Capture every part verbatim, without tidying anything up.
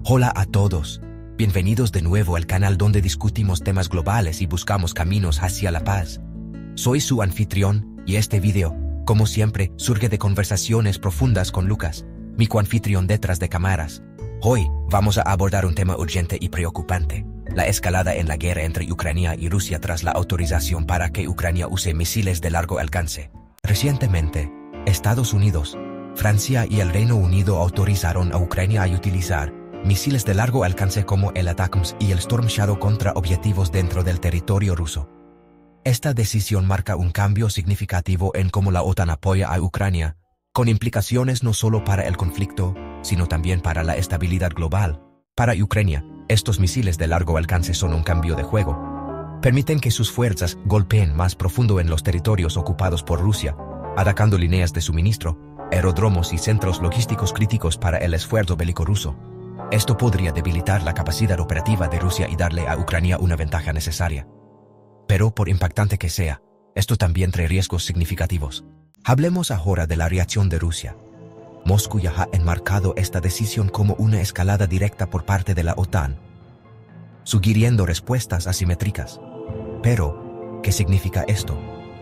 Hola a todos. Bienvenidos de nuevo al canal donde discutimos temas globales y buscamos caminos hacia la paz. Soy su anfitrión y este video, como siempre, surge de conversaciones profundas con Lucas, mi coanfitrión detrás de cámaras. Hoy vamos a abordar un tema urgente y preocupante: la escalada en la guerra entre Ucrania y Rusia tras la autorización para que Ucrania use misiles de largo alcance. Recientemente, Estados Unidos, Francia y el Reino Unido autorizaron a Ucrania a utilizar misiles de largo alcance como el ATACMS y el Storm Shadow contra objetivos dentro del territorio ruso. Esta decisión marca un cambio significativo en cómo la OTAN apoya a Ucrania, con implicaciones no solo para el conflicto, sino también para la estabilidad global. Para Ucrania, estos misiles de largo alcance son un cambio de juego. Permiten que sus fuerzas golpeen más profundo en los territorios ocupados por Rusia, atacando líneas de suministro, aeródromos y centros logísticos críticos para el esfuerzo bélico ruso. Esto podría debilitar la capacidad operativa de Rusia y darle a Ucrania una ventaja necesaria. Pero por impactante que sea, esto también trae riesgos significativos. Hablemos ahora de la reacción de Rusia. Moscú ya ha enmarcado esta decisión como una escalada directa por parte de la OTAN, sugiriendo respuestas asimétricas. Pero, ¿qué significa esto?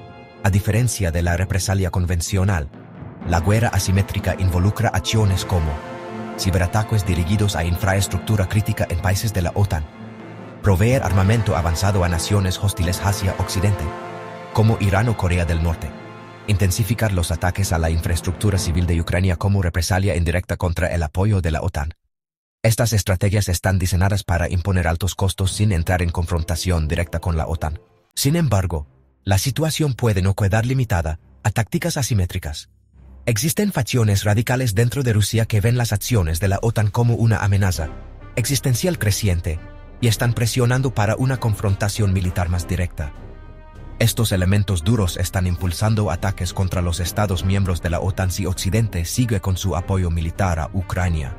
A diferencia de la represalia convencional, la guerra asimétrica involucra acciones como ciberataques dirigidos a infraestructura crítica en países de la OTAN, proveer armamento avanzado a naciones hostiles hacia Occidente, como Irán o Corea del Norte, intensificar los ataques a la infraestructura civil de Ucrania como represalia indirecta contra el apoyo de la OTAN. Estas estrategias están diseñadas para imponer altos costos sin entrar en confrontación directa con la OTAN. Sin embargo, la situación puede no quedar limitada a tácticas asimétricas. Existen facciones radicales dentro de Rusia que ven las acciones de la OTAN como una amenaza existencial creciente y están presionando para una confrontación militar más directa. Estos elementos duros están impulsando ataques contra los Estados miembros de la OTAN si Occidente sigue con su apoyo militar a Ucrania.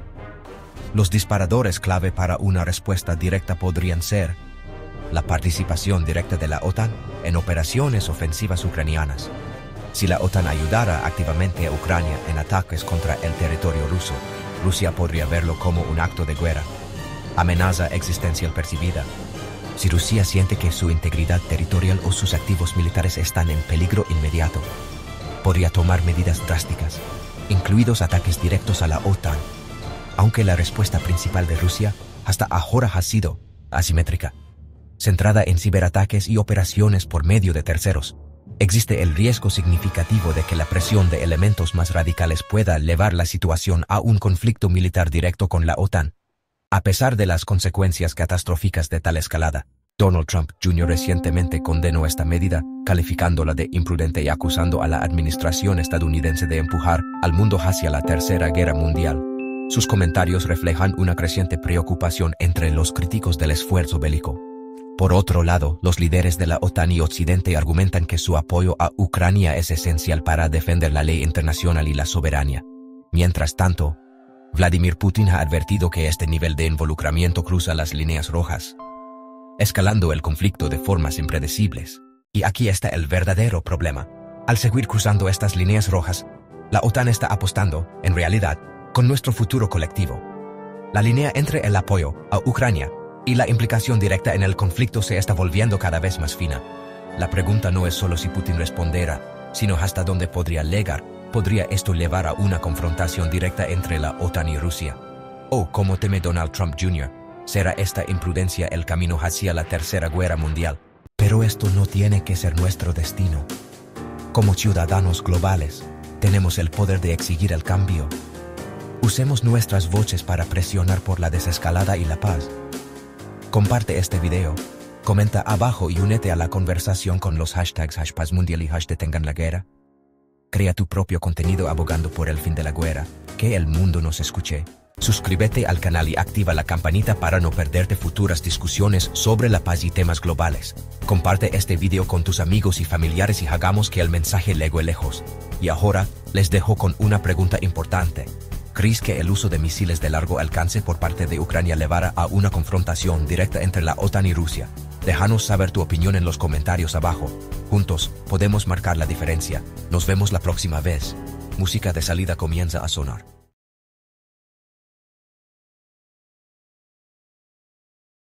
Los disparadores clave para una respuesta directa podrían ser la participación directa de la OTAN en operaciones ofensivas ucranianas. Si la OTAN ayudara activamente a Ucrania en ataques contra el territorio ruso, Rusia podría verlo como un acto de guerra, amenaza existencial percibida. Si Rusia siente que su integridad territorial o sus activos militares están en peligro inmediato, podría tomar medidas drásticas, incluidos ataques directos a la OTAN. Aunque la respuesta principal de Rusia hasta ahora ha sido asimétrica, centrada en ciberataques y operaciones por medio de terceros, existe el riesgo significativo de que la presión de elementos más radicales pueda llevar la situación a un conflicto militar directo con la OTAN. A pesar de las consecuencias catastróficas de tal escalada, Donald Trump junior recientemente condenó esta medida, calificándola de imprudente y acusando a la administración estadounidense de empujar al mundo hacia la Tercera Guerra Mundial. Sus comentarios reflejan una creciente preocupación entre los críticos del esfuerzo bélico. Por otro lado, los líderes de la OTAN y Occidente argumentan que su apoyo a Ucrania es esencial para defender la ley internacional y la soberanía. Mientras tanto, Vladimir Putin ha advertido que este nivel de involucramiento cruza las líneas rojas, escalando el conflicto de formas impredecibles. Y aquí está el verdadero problema. Al seguir cruzando estas líneas rojas, la OTAN está apostando, en realidad, con nuestro futuro colectivo. La línea entre el apoyo a Ucrania y la implicación directa en el conflicto se está volviendo cada vez más fina. La pregunta no es solo si Putin responderá, sino hasta dónde podría llegar. ¿Podría esto llevar a una confrontación directa entre la OTAN y Rusia? O, como teme Donald Trump junior, ¿será esta imprudencia el camino hacia la Tercera Guerra Mundial? Pero esto no tiene que ser nuestro destino. Como ciudadanos globales, tenemos el poder de exigir el cambio. Usemos nuestras voces para presionar por la desescalada y la paz. Comparte este video, comenta abajo y únete a la conversación con los hashtags HashPazMundial y HashDetenganLaGuerra. Crea tu propio contenido abogando por el fin de la guerra, que el mundo nos escuche. Suscríbete al canal y activa la campanita para no perderte futuras discusiones sobre la paz y temas globales. Comparte este video con tus amigos y familiares y hagamos que el mensaje llegue lejos. Y ahora, les dejo con una pregunta importante. ¿Crees que el uso de misiles de largo alcance por parte de Ucrania llevará a una confrontación directa entre la OTAN y Rusia? Déjanos saber tu opinión en los comentarios abajo. Juntos, podemos marcar la diferencia. Nos vemos la próxima vez. Música de salida comienza a sonar.